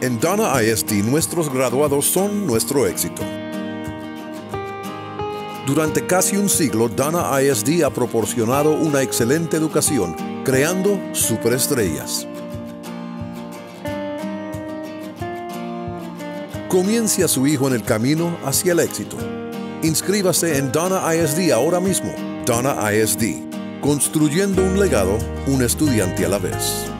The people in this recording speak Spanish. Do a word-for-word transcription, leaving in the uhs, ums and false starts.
En Donna I S D, nuestros graduados son nuestro éxito. Durante casi un siglo, Donna I S D ha proporcionado una excelente educación, creando superestrellas. Comience a su hijo en el camino hacia el éxito. Inscríbase en Donna I S D ahora mismo. Donna I S D, construyendo un legado, un estudiante a la vez.